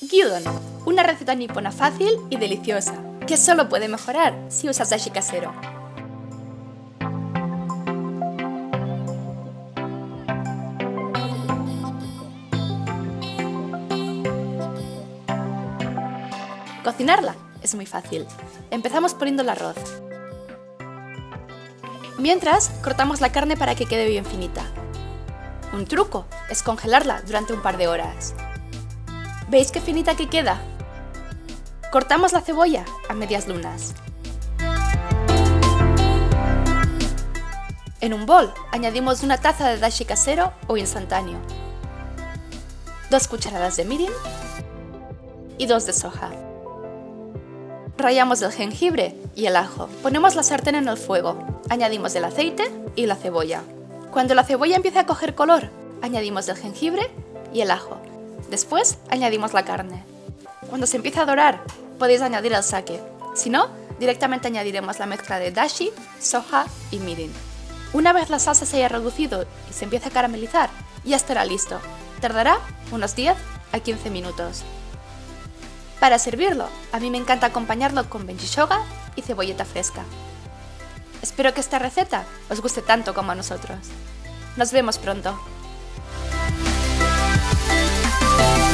Gyudon, una receta nipona fácil y deliciosa, que solo puede mejorar si usas dashi casero. Cocinarla es muy fácil. Empezamos poniendo el arroz. Mientras, cortamos la carne para que quede bien finita. Un truco es congelarla durante un par de horas. ¿Veis qué finita que queda? Cortamos la cebolla a medias lunas. En un bol añadimos una taza de dashi casero o instantáneo, 2 cucharadas de mirin y 2 de soja. Rallamos el jengibre y el ajo. Ponemos la sartén en el fuego, añadimos el aceite y la cebolla. Cuando la cebolla empiece a coger color, añadimos el jengibre y el ajo. Después añadimos la carne. Cuando se empiece a dorar, podéis añadir el sake. Si no, directamente añadiremos la mezcla de dashi, soja y mirin. Una vez la salsa se haya reducido y se empiece a caramelizar, ya estará listo. Tardará unos 10 a 15 minutos. Para servirlo, a mí me encanta acompañarlo con benjishoga y cebolleta fresca. Espero que esta receta os guste tanto como a nosotros. Nos vemos pronto.